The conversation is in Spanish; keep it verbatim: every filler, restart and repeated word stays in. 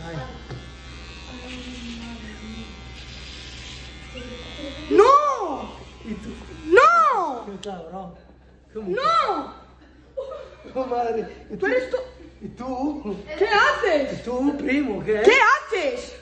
¡No! ¿Y tú? ¡No! Qué cabrón. ¿Cómo? ¡No! Oh, madre. ¿Y ¿Tú eres tú? ¿Y tú? ¿Qué haces? ¿Y tú, primo? ¿Qué? ¿Qué haces?